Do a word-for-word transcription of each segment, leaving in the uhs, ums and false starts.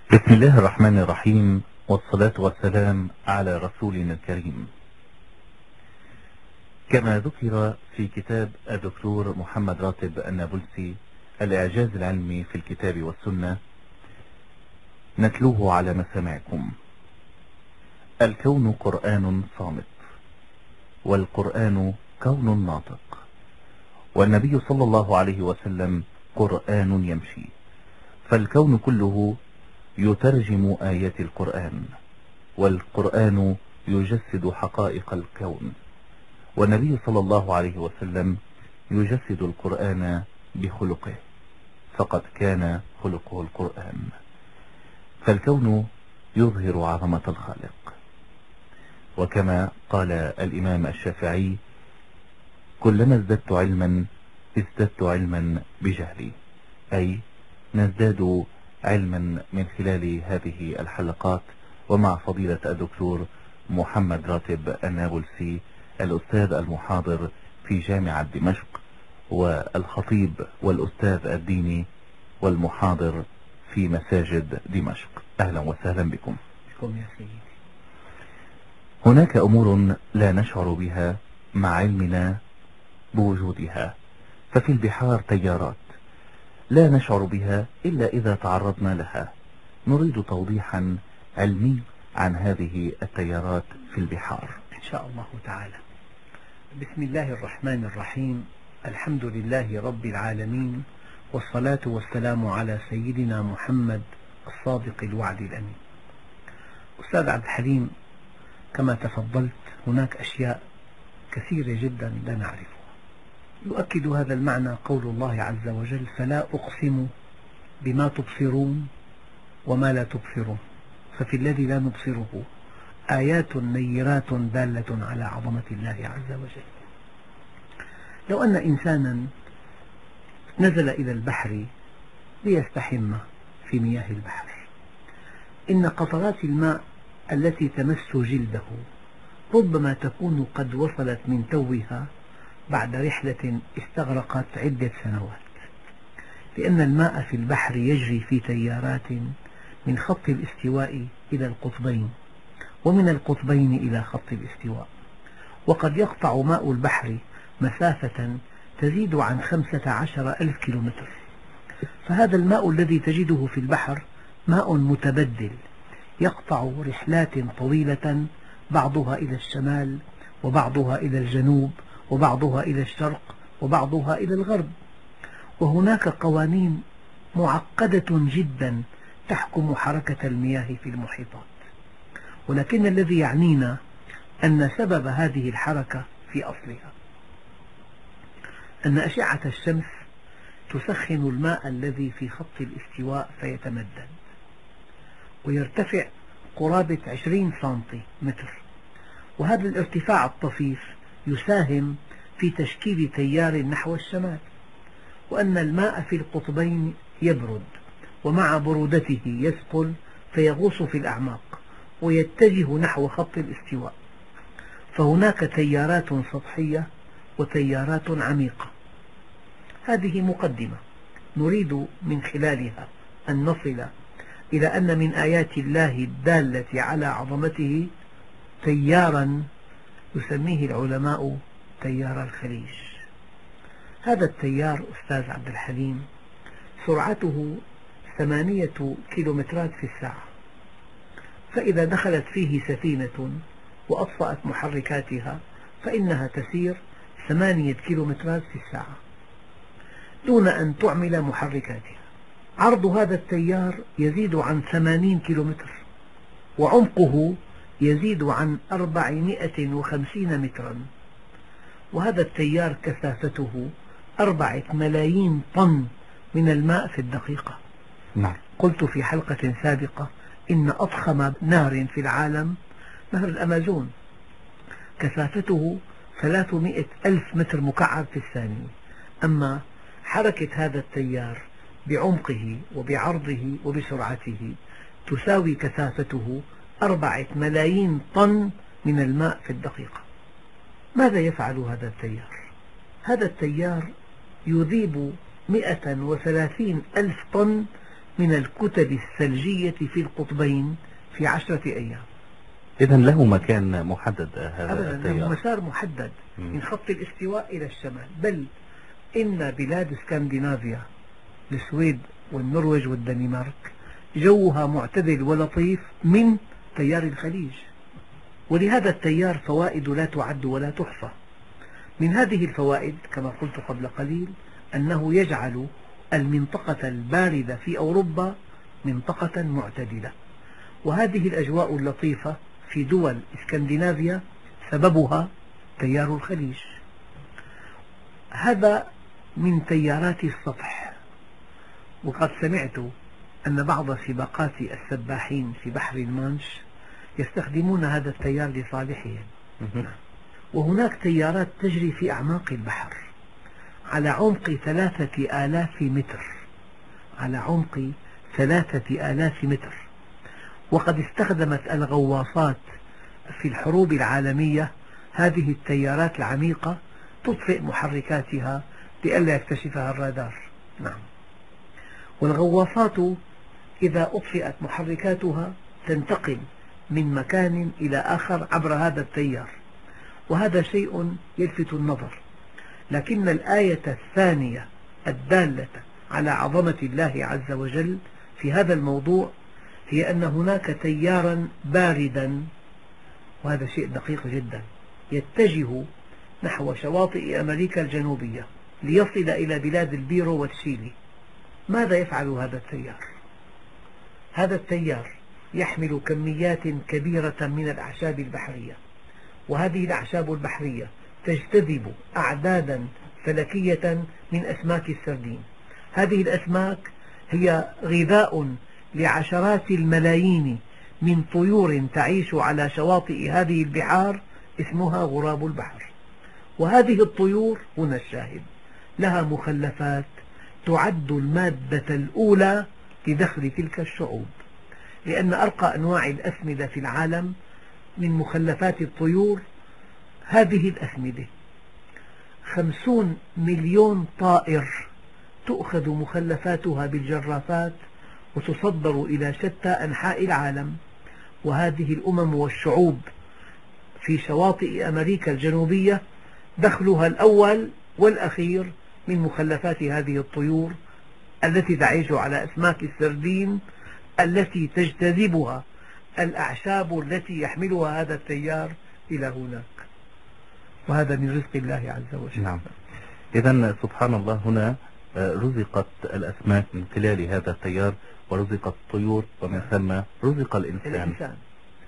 بسم الله الرحمن الرحيم، والصلاة والسلام على رسولنا الكريم. كما ذكر في كتاب الدكتور محمد راتب النابلسي الإعجاز العلمي في الكتاب والسنة، نتلوه على مسامعكم. الكون قرآن صامت، والقرآن كون ناطق، والنبي صلى الله عليه وسلم قرآن يمشي، فالكون كله يترجم آيات القرآن، والقرآن يجسد حقائق الكون، والنبي صلى الله عليه وسلم يجسد القرآن بخلقه، فقد كان خلقه القرآن. فالكون يظهر عظمة الخالق، وكما قال الإمام الشافعي: كلما ازددت علما ازددت علما بجهلي، أي نزداد علما من خلال هذه الحلقات، ومع فضيلة الدكتور محمد راتب النابلسي الأستاذ المحاضر في جامعة دمشق، والخطيب والأستاذ الديني والمحاضر في مساجد دمشق. أهلا وسهلا بكم. بكم يا سيدي. هناك أمور لا نشعر بها مع علمنا بوجودها، ففي البحار تيارات لا نشعر بها إلا إذا تعرضنا لها. نريد توضيحا علمي عن هذه التيارات في البحار إن شاء الله تعالى. بسم الله الرحمن الرحيم، الحمد لله رب العالمين، والصلاة والسلام على سيدنا محمد الصادق الوعد الأمين. أستاذ عبد الحليم، كما تفضلت هناك أشياء كثيرة جدا لا نعرفها. يؤكد هذا المعنى قول الله عز وجل: فلا أقسم بما تبصرون وما لا تبصرون، ففي الذي لا نبصره آيات نيرات دالة على عظمة الله عز وجل. لو أن إنسانا نزل إلى البحر ليستحم في مياه البحر، إن قطرات الماء التي تمس جلده ربما تكون قد وصلت من توها بعد رحلة استغرقت عدة سنوات، لأن الماء في البحر يجري في تيارات من خط الاستواء إلى القطبين، ومن القطبين إلى خط الاستواء، وقد يقطع ماء البحر مسافة تزيد عن خمسة عشر ألف كيلومتر. فهذا الماء الذي تجده في البحر ماء متبدل، يقطع رحلات طويلة، بعضها إلى الشمال، وبعضها إلى الجنوب، وبعضها إلى الشرق، وبعضها إلى الغرب. وهناك قوانين معقدة جدا تحكم حركة المياه في المحيطات، ولكن الذي يعنينا أن سبب هذه الحركة في أصلها أن أشعة الشمس تسخن الماء الذي في خط الاستواء فيتمدد ويرتفع قرابة عشرين سنتيمتر، وهذا الارتفاع الطفيف يساهم في تشكيل تيار نحو الشمال، وأن الماء في القطبين يبرد، ومع برودته يثقل فيغوص في الأعماق ويتجه نحو خط الاستواء. فهناك تيارات سطحية وتيارات عميقة. هذه مقدمة نريد من خلالها أن نصل إلى أن من آيات الله الدالة على عظمته تيارا يسميه العلماء تيار الخليج. هذا التيار أستاذ عبد الحليم سرعته ثمانية كيلومترات في الساعة، فإذا دخلت فيه سفينة وأطفأت محركاتها فإنها تسير ثمانية كيلومترات في الساعة دون أن تعمل محركاتها. عرض هذا التيار يزيد عن ثمانين كيلومتر، وعمقه يزيد عن أربعمائة وخمسين مترا، وهذا التيار كثافته أربعة ملايين طن من الماء في الدقيقة. نعم. قلت في حلقة سابقة إن أضخم نهر في العالم نهر الأمازون كثافته ثلاثمائة ألف متر مكعب في الثانية، أما حركة هذا التيار بعمقه وبعرضه وبسرعته تساوي كثافته أربعة ملايين طن من الماء في الدقيقة. ماذا يفعل هذا التيار؟ هذا التيار يذيب مئة وثلاثين ألف طن من الكتل الثلجية في القطبين في عشرة أيام. إذا له مكان محدد هذا أبدا، له التيار؟ مسار محدد من خط الاستواء إلى الشمال. بل إن بلاد اسكندنافيا، السويد والنرويج والدنمارك، جوها معتدل ولطيف من تيار الخليج. ولهذا التيار فوائد لا تعد ولا تحصى. من هذه الفوائد كما قلت قبل قليل أنه يجعل المنطقة الباردة في أوروبا منطقة معتدلة، وهذه الأجواء اللطيفة في دول اسكندنافيا سببها تيار الخليج. هذا من تيارات السطح. وقد سمعت أن بعض سباقات السباحين في بحر المانش يستخدمون هذا التيار لصالحهم. وهناك تيارات تجري في أعماق البحر على عمق ثلاثة آلاف متر، على عمق ثلاثة آلاف متر. وقد استخدمت الغواصات في الحروب العالمية هذه التيارات العميقة تطفئ محركاتها لئلا يكتشفها الرادار. نعم. والغواصات إذا أطفئت محركاتها تنتقل من مكان إلى آخر عبر هذا التيار، وهذا شيء يلفت النظر. لكن الآية الثانية الدالة على عظمة الله عز وجل في هذا الموضوع هي أن هناك تيارا باردا، وهذا شيء دقيق جدا، يتجه نحو شواطئ أمريكا الجنوبية ليصل إلى بلاد البيرو والتشيلي. ماذا يفعل هذا التيار؟ هذا التيار يحمل كميات كبيرة من الأعشاب البحرية، وهذه الأعشاب البحرية تجتذب أعدادا فلكية من أسماك السردين. هذه الأسماك هي غذاء لعشرات الملايين من طيور تعيش على شواطئ هذه البحار اسمها غراب البحر. وهذه الطيور، هنا الشاهد، لها مخلفات تعد المادة الأولى لدخل تلك الشعوب، لأن أرقى أنواع الأسمدة في العالم من مخلفات الطيور هذه الأسمدة. خمسون مليون طائر تؤخذ مخلفاتها بالجرافات وتصدر إلى شتى أنحاء العالم، وهذه الأمم والشعوب في شواطئ أمريكا الجنوبية دخلها الأول والأخير من مخلفات هذه الطيور التي تعيش على أسماك السردين التي تجتذبها الأعشاب التي يحملها هذا التيار إلى هناك، وهذا من رزق الله عز وجل. نعم. إذا سبحان الله، هنا رزقت الأسماك من خلال هذا التيار، ورزقت الطيور، ومن ثم رزق الإنسان. الإنسان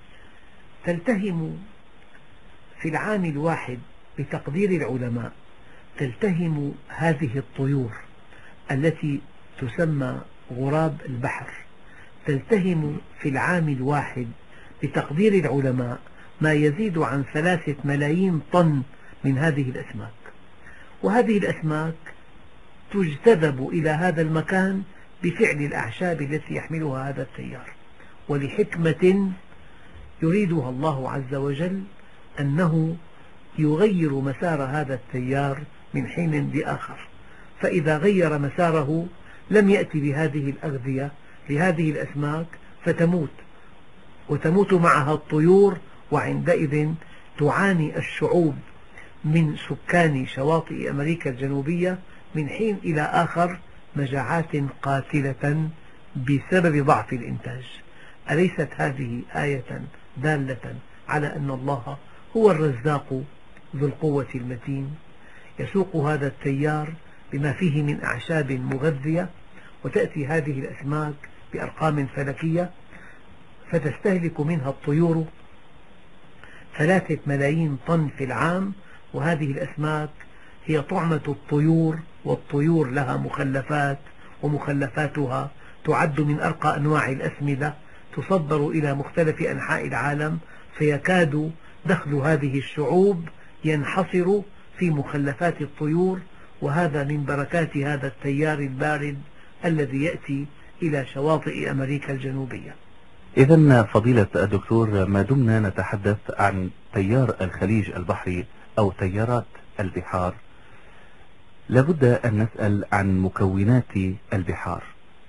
تلتهم في العام الواحد بتقدير العلماء، تلتهم هذه الطيور التي تسمى غراب البحر، تلتهم في العام الواحد بتقدير العلماء ما يزيد عن ثلاثة ملايين طن من هذه الأسماك. وهذه الأسماك تجتذب إلى هذا المكان بفعل الأعشاب التي يحملها هذا التيار، ولحكمة يريدها الله عز وجل أنه يغير مسار هذا التيار من حين لآخر. فإذا غير مساره لم يأتي بهذه الأغذية لهذه الأسماك فتموت، وتموت معها الطيور، وعندئذ تعاني الشعوب من سكان شواطئ أمريكا الجنوبية من حين إلى آخر مجاعات قاتلة بسبب ضعف الإنتاج. أليست هذه آية دالة على أن الله هو الرزاق ذو القوة المتين، يسوق هذا التيار بما فيه من أعشاب مغذية، وتأتي هذه الأسماك بأرقام فلكية فتستهلك منها الطيور ثلاثة ملايين طن في العام. وهذه الأسماك هي طعمة الطيور، والطيور لها مخلفات، ومخلفاتها تعد من أرقى أنواع الأسمدة تصدر إلى مختلف أنحاء العالم، فيكاد دخل هذه الشعوب ينحصر في مخلفات الطيور. وهذا من بركات هذا التيار البارد الذي يأتي إلى شواطئ أمريكا الجنوبية. إذا فضيلة الدكتور، ما دمنا نتحدث عن تيار الخليج البحري أو تيارات البحار، لابد أن نسأل عن مكونات البحار.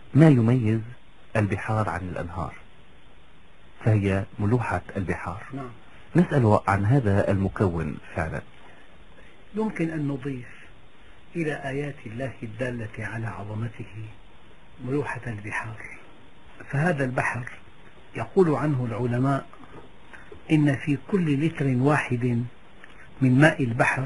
ما يميز البحار عن الأنهار؟ فهي ملوحة البحار. نعم. نسأل عن هذا المكون فعلا. يمكن أن نضيف إلى آيات الله الدالة على عظمته ملوحة البحار. فهذا البحر يقول عنه العلماء إن في كل لتر واحد من ماء البحر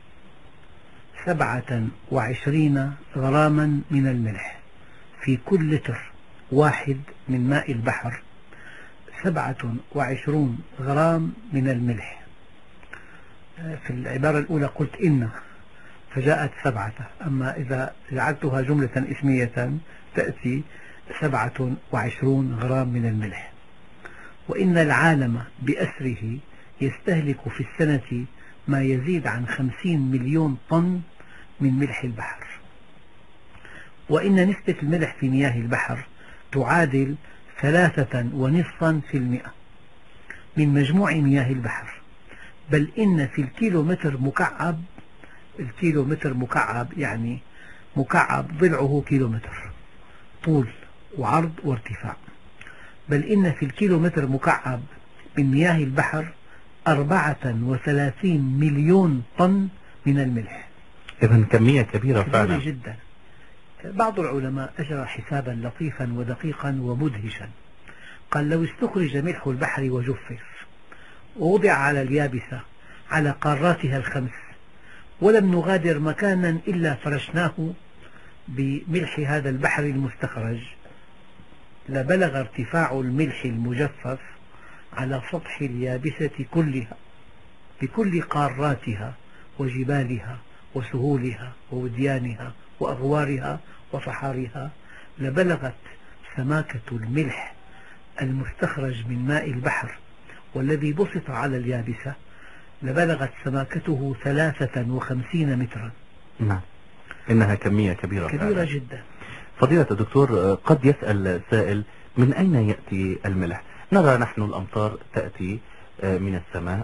سبعة وعشرين غراما من الملح. في كل لتر واحد من ماء البحر سبعة وعشرون غرام من الملح. في العبارة الأولى قلت إن فجاءت سبعة، أما إذا جعلتها جملة اسمية تأتي سبعة وعشرون غرام من الملح. وإن العالم بأسره يستهلك في السنة ما يزيد عن خمسين مليون طن من ملح البحر. وإن نسبة الملح في مياه البحر تعادل ثلاثة ونصفا في المئة من مجموع مياه البحر. بل إن في الكيلو متر مكعب، الكيلو متر مكعب يعني مكعب ضلعه كيلو متر طول وعرض وارتفاع، بل إن في الكيلو متر مكعب من مياه البحر أربعة وثلاثين مليون طن من الملح. إذن كمية كبيرة فعلا جدا. بعض العلماء أجرى حسابا لطيفا ودقيقا ومدهشا، قال لو استخرج ملح البحر وجفف ووضع على اليابسة على قاراتها الخمس ولم نغادر مكانا إلا فرشناه بملح هذا البحر المستخرج، لبلغ ارتفاع الملح المجفف على سطح اليابسة كلها بكل قاراتها وجبالها وسهولها ووديانها وأغوارها وصحارها، لبلغت سماكة الملح المستخرج من ماء البحر والذي بسط على اليابسة لبلغت سماكته ثلاثة وخمسين مترا. نعم، إنها كمية كبيرة كبيرة فعلا. جدا. فضيلة الدكتور، قد يسأل سائل من أين يأتي الملح؟ نرى نحن الأمطار تأتي من السماء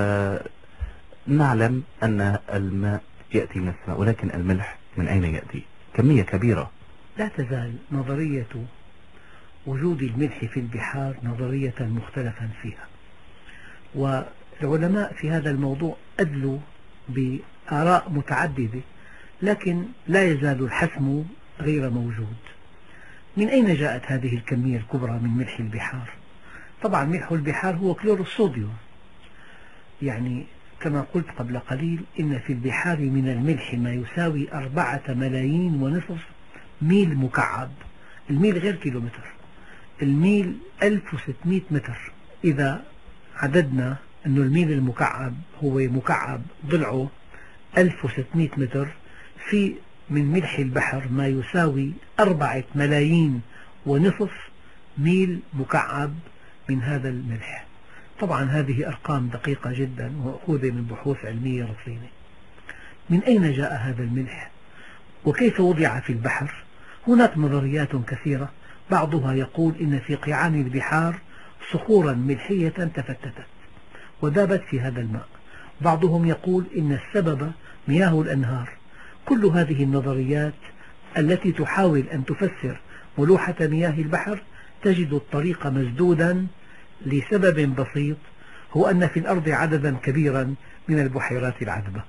فنعلم أن الماء يأتي من السماء، ولكن الملح من أين يأتي؟ كمية كبيرة. لا تزال نظرية وجود الملح في البحار نظرية مختلفا فيها، والعلماء في هذا الموضوع أدلوا بآراء متعددة، لكن لا يزال الحسم غير موجود. من أين جاءت هذه الكمية الكبرى من ملح البحار؟ طبعا ملح البحار هو كلور الصوديوم، يعني كما قلت قبل قليل إن في البحار من الملح ما يساوي أربعة ملايين ونصف ميل مكعب. الميل غير كيلومتر، الميل ألف وستمئة متر. إذا عددنا أن الميل المكعب هو مكعب ضلعه ألف وستمئة متر، في من ملح البحر ما يساوي أربعة ملايين ونصف ميل مكعب من هذا الملح. طبعا هذه أرقام دقيقة جدا ومأخوذة من بحوث علمية رصينة. من أين جاء هذا الملح وكيف وضع في البحر؟ هناك نظريات كثيرة، بعضها يقول إن في قيعان البحار صخورا ملحية تفتتت وذابت في هذا الماء، بعضهم يقول إن السبب مياه الأنهار. كل هذه النظريات التي تحاول أن تفسر ملوحة مياه البحر تجد الطريق مسدودا لسبب بسيط، هو أن في الأرض عددا كبيرا من البحيرات العذبة،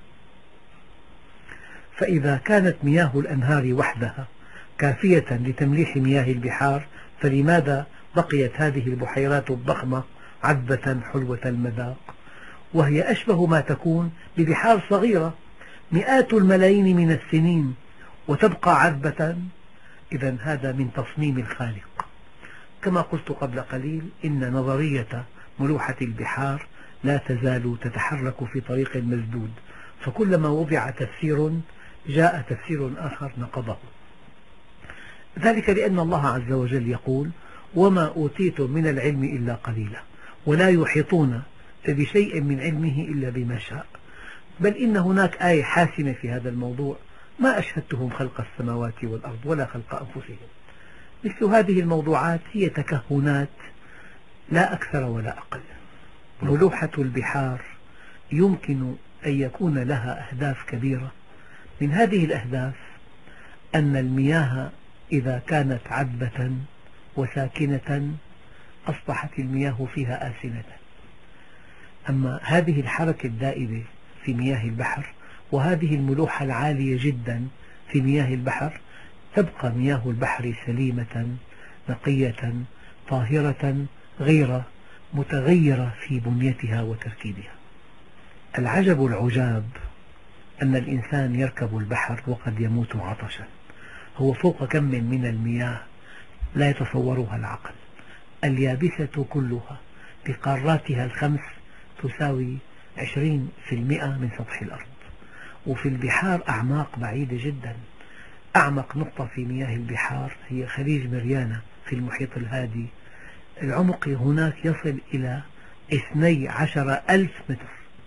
فإذا كانت مياه الأنهار وحدها كافية لتمليح مياه البحار فلماذا بقيت هذه البحيرات الضخمة عذبة حلوة المذاق، وهي أشبه ما تكون ببحار صغيرة مئات الملايين من السنين وتبقى عذبة. إذا هذا من تصميم الخالق. كما قلت قبل قليل إن نظرية ملوحة البحار لا تزال تتحرك في طريق مسدود، فكلما وضع تفسير جاء تفسير آخر نقضه، ذلك لأن الله عز وجل يقول وما أوتيتم من العلم إلا قليلا ولا يحيطون بشيء من علمه إلا بما شاء. بل إن هناك آية حاسمة في هذا الموضوع: ما أشهدتهم خلق السماوات والأرض ولا خلق أنفسهم. مثل هذه الموضوعات هي تكهنات لا أكثر ولا أقل. ملوحة البحار يمكن أن يكون لها أهداف كبيرة، من هذه الأهداف أن المياه إذا كانت عذبة وساكنة أصبحت المياه فيها آسنة. أما هذه الحركة الدائبة في مياه البحر وهذه الملوحة العالية جدا في مياه البحر، تبقى مياه البحر سليمة نقية طاهرة غير متغيرة في بنيتها وتركيبها. العجب العجاب أن الإنسان يركب البحر وقد يموت عطشا. هو فوق كم من المياه لا يتصورها العقل. اليابسة كلها بقاراتها الخمس تساوي عشرين في المئة من سطح الأرض، وفي البحار أعماق بعيدة جدا. أعمق نقطة في مياه البحار هي خليج مريانا في المحيط الهادي، العمق هناك يصل إلى اثني عشر ألف متر.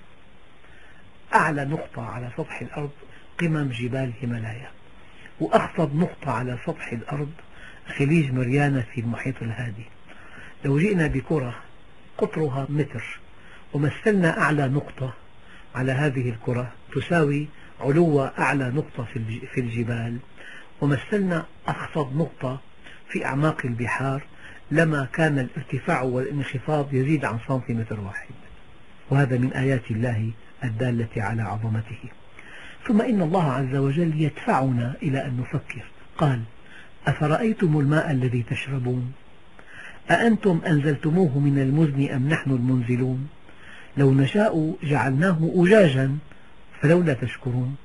أعلى نقطة على سطح الأرض قمم جبال هيمالايا، وأخفض نقطة على سطح الأرض خليج مريانا في المحيط الهادي. لو جئنا بكرة قطرها متر ومثلنا أعلى نقطة على هذه الكرة تساوي علو أعلى نقطة في الجبال، ومثلنا أخفض نقطة في أعماق البحار، لما كان الارتفاع والانخفاض يزيد عن سنتيمتر واحد. وهذا من آيات الله الدالة على عظمته. ثم إن الله عز وجل يدفعنا إلى أن نفكر. قال: أفرأيتم الماء الذي تشربون أأنتم أنزلتموه من المزن أم نحن المنزلون لو نشاء جعلناه أجاجا فلولا تشكرون.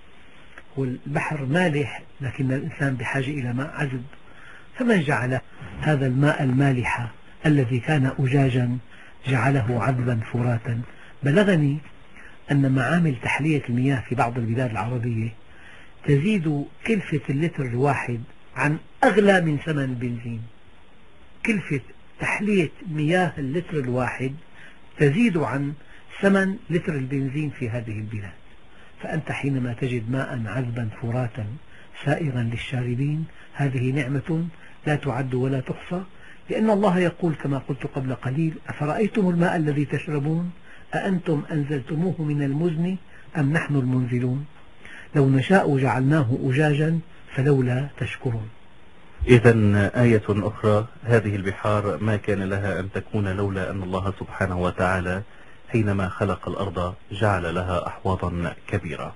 والبحر مالح لكن الإنسان بحاجة إلى ماء عذب، فمن جعل هذا الماء المالح الذي كان أجاجا جعله عذبا فراتا؟ بلغني أن معامل تحلية المياه في بعض البلاد العربية تزيد كلفة اللتر الواحد عن أغلى من ثمن البنزين. كلفة تحلية مياه اللتر الواحد تزيد عن ثمن لتر البنزين في هذه البلاد. فأنت حينما تجد ماء عذبا فراتا سائغا للشاربين، هذه نعمة لا تعد ولا تحصى، لأن الله يقول كما قلت قبل قليل: أفرأيتم الماء الذي تشربون أأنتم أنزلتموه من المزن أم نحن المنزلون لو نشاء جعلناه أجاجا فلولا تشكرون. إذا آية أخرى: هذه البحار ما كان لها أن تكون لولا أن الله سبحانه وتعالى حينما خلق الأرض جعل لها أحواضا كبيرة.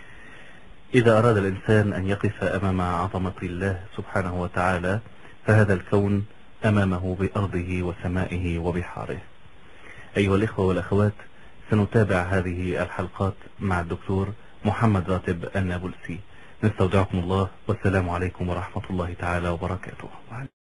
إذا أراد الإنسان أن يقف أمام عظمة الله سبحانه وتعالى فهذا الكون أمامه بأرضه وسمائه وبحاره. أيها الإخوة والأخوات، سنتابع هذه الحلقات مع الدكتور محمد راتب النابلسي. نستودعكم الله، والسلام عليكم ورحمة الله تعالى وبركاته.